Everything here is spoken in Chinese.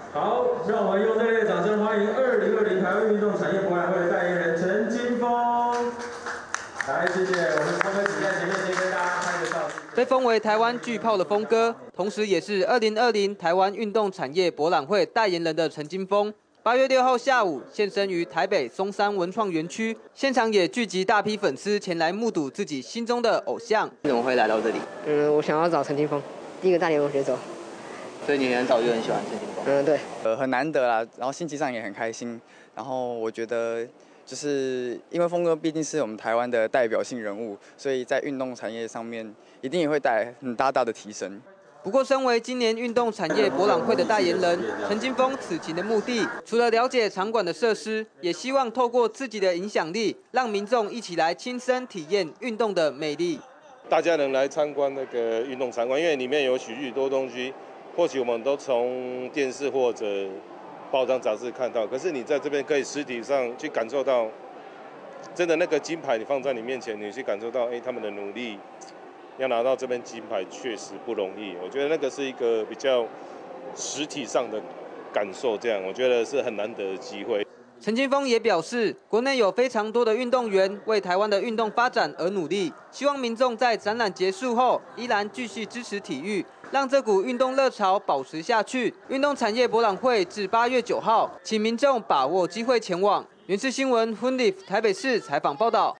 好，让我们用热烈的掌声欢迎2020台湾运动产业博览会的代言人陈金峰。来，谢谢，我们峰哥请在前面先跟大家拍个照。 被封为台湾巨炮的峰哥，同时也是2020台湾运动产业博览会代言人的陈金峰。8月6号下午现身于台北松山文创园区，现场也聚集大批粉丝前来目睹自己心中的偶像。你怎么会来到这里？ 我想要找陈金峰，第一个大联盟选手。 所以你很早就很喜欢陈金峰？ 对。 很难得啦，然后心情上也很开心。然后我觉得，就是因为峰哥毕竟是我们台湾的代表性人物，所以在运动产业上面一定也会带来很大的提升。 不过，身为今年运动产业博览会的代言人，陈金峰此行的目的，除了了解场馆的设施，也希望透过自己的影响力，让民众一起来亲身体验运动的魅力。 大家能来参观那个运动场馆，因为里面有许多东西，或许我们都从电视或者报章杂志看到，可是你在这边可以实体上去感受到，真的那个金牌你放在你面前，你去感受到，他们的努力。要拿到这边金牌确实不容易，我觉得那个是一个比较实体上的感受，这样我觉得是很难得的机会。 陈金峰也表示，国内有非常多的运动员为台湾的运动发展而努力，希望民众在展览结束后依然继续支持体育，让这股运动热潮保持下去。运动产业博览会至8月9号，请民众把握机会前往。原视新闻 Hunlif 台北市采访报道。